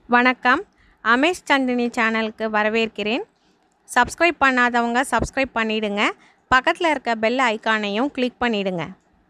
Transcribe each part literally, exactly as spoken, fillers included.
வணக்கம். அமேஷ் சந்தினி சேனலுக்கு வரவேற்கிறேன். சப்ஸ்கிரைப் பண்ணாதவங்க சப்ஸ்கிரைப் பண்ணிடுங்க. பக்கத்தில் இருக்க பெல் ஐகானையும் கிளிக் பண்ணிடுங்க.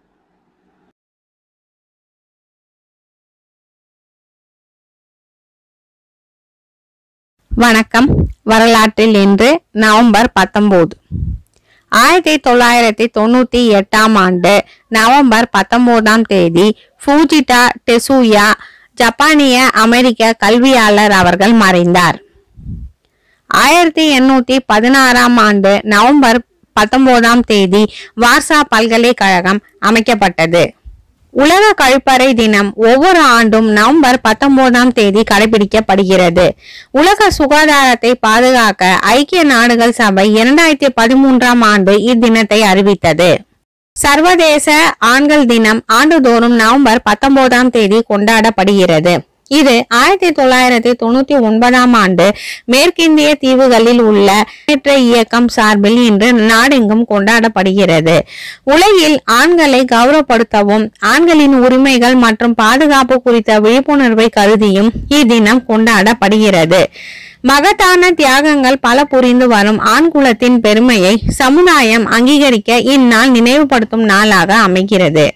வணக்கம். வரலாற்றில் இன்று நவம்பர் பத்தொன்பது ஆயிரத்தி தொள்ளாயிரத்தி தொண்ணூற்றி எட்டாம் ஆண்டு நவம்பர் பத்தொன்பதாம் தேதி ஃபூஜிடா டெசுயா ஜப்பானிய அமெரிக்க கல்வியாளர் அவர்கள் மறைந்தார். ஆயிரத்தி எண்ணூத்தி பதினாறாம் ஆண்டு நவம்பர் பத்தொன்பதாம் தேதி வார்சா பல்கலைக்கழகம் அமைக்கப்பட்டது. உலக கழிப்பறை தினம் ஒவ்வொரு ஆண்டும் நவம்பர் பத்தொன்பதாம் தேதி கடைபிடிக்கப்படுகிறது. உலக சுகாதாரத்தை பாதுகாக்க ஐக்கிய நாடுகள் சபை இரண்டாயிரத்தி பதிமூன்றாம் ஆண்டு இத்தினத்தை அறிவித்தது. சர்வதேச ஆண்கள் தினம் ஆண்டுதோறும் நவம்பர் பத்தொன்பதாம் தேதி கொண்டாடப்படுகிறது. இது ஆயிரத்தி தொள்ளாயிரத்தி தொண்ணூத்தி ஒன்பதாம் ஆண்டு மேற்கிந்திய தீவுகளில் உள்ள முன்னேற்ற இயக்கம் சார்பில் இன்று நாடெங்கும் கொண்டாடப்படுகிறது. உலகில் ஆண்களை கௌரவப்படுத்தவும் ஆண்களின் உரிமைகள் மற்றும் பாதுகாப்பு குறித்த விழிப்புணர்வை கருதியும் இத்தினம் கொண்டாடப்படுகிறது. மகத்தான தியாகங்கள் பல புரிந்து வரும் ஆண் குலத்தின் பெருமையை சமுதாயம் அங்கீகரிக்க இந்நாள் நினைவுபடுத்தும் நாளாக அமைகிறது.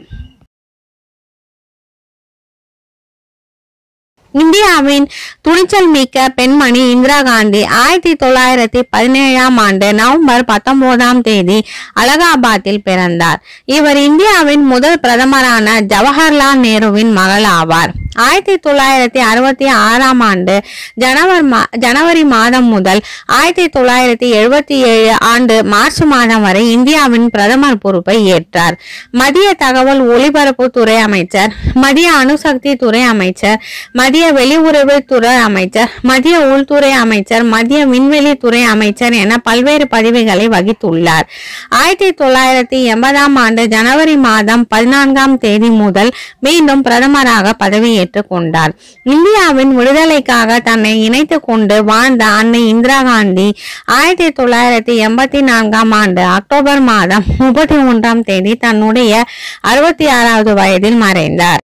இந்தியாவின் துணிச்சல் மிக்க பெண்மணி இந்திரா காந்தி ஆயிரத்தி தொள்ளாயிரத்தி பதினேழாம் ஆண்டு நவம்பர் பத்தொன்பதாம் தேதி அலகாபாத்தில் பிறந்தார். இவர் இந்தியாவின் முதல் பிரதமரான ஜவஹர்லால் நேருவின் மகள் ஆவார். ஆயிரத்தி தொள்ளாயிரத்தி அறுபத்தி ஆறாம் ஆண்டு ஜனவரி ஜனவரி மாதம் முதல் ஆயிரத்தி தொள்ளாயிரத்தி எழுபத்தி ஏழு ஆண்டு மார்ச் மாதம் வரை இந்தியாவின் பிரதமர் பொறுப்பை ஏற்றார். மத்திய தகவல் ஒலிபரப்பு துறை அமைச்சர், மத்திய அணுசக்தி துறை அமைச்சர், மத்திய வெளியுறவு துறை அமைச்சர், மத்திய உள்துறை அமைச்சர், மத்திய விண்வெளி துறை அமைச்சர் என பல்வேறு பதவிகளை வகித்துள்ளார். ஆயிரத்தி தொள்ளாயிரத்தி எண்பதாம் ஆண்டு ஜனவரி மாதம் பதினான்காம் தேதி முதல் மீண்டும் பிரதமராக பதவியேற்றார் கொண்டார். இந்தியாவின் விடுதலைக்காக தன்னை இணைத்துக் கொண்டு வாழ்ந்த அன்னை இந்திரா காந்தி ஆயிரத்தி தொள்ளாயிரத்தி எண்பத்தி நான்காம் ஆண்டு அக்டோபர் மாதம் முப்பத்தி ஒன்றாம் தேதி தன்னுடைய அறுபத்தி ஆறாவது வயதில் மறைந்தார்.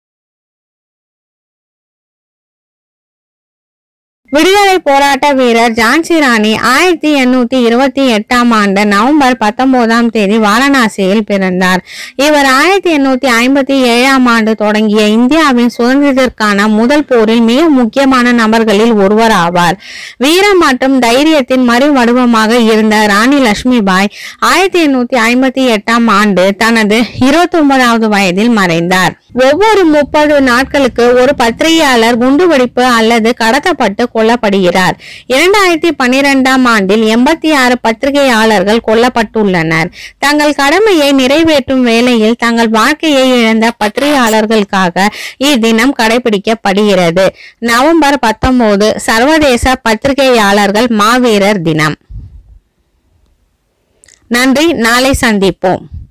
விடுதலை போராட்ட வீரர் ஜான்சி ராணி ஆயிரத்தி எண்ணூத்தி இருபத்தி எட்டாம் ஆண்டு நவம்பர் பத்தொன்பதாம் தேதி வாரணாசியில் பிறந்தார். இவர் ஆயிரத்தி எண்ணூத்தி ஐம்பத்தி ஏழாம் ஆண்டு தொடங்கிய இந்தியாவின் சுதந்திரத்திற்கான முதல் போரில் மிக முக்கியமான நபர்களில் ஒருவர் ஆவார். வீரம் மற்றும் தைரியத்தின் மறு வடிவமாக இருந்த ராணி லட்சுமிபாய் ஆயிரத்தி எண்ணூத்தி ஐம்பத்தி எட்டாம் ஆண்டு தனது இருபத்தி ஒன்பதாவது வயதில் மறைந்தார். ஒவ்வொரு முப்பது நாட்களுக்கு ஒரு பத்திரிகையாளர் குண்டுவெடிப்பு அல்லது கடத்தப்பட்டு கொல்லப்படுகிறார். இரண்டாயிரத்தி பன்னிரெண்டாம் ஆண்டில் எண்பத்தி ஆறு பத்திரிகையாளர்கள் கொல்லப்பட்டுள்ளனர். தங்கள் கடமையை நிறைவேற்றும் வேளையில் தங்கள் வாழ்க்கையை இழந்த பத்திரிகையாளர்களுக்காக இத்தினம் கடைபிடிக்கப்படுகிறது. நவம்பர் பத்தொன்பது சர்வதேச பத்திரிகையாளர்கள் மாவீரர் தினம். நன்றி. நாளை சந்திப்போம்.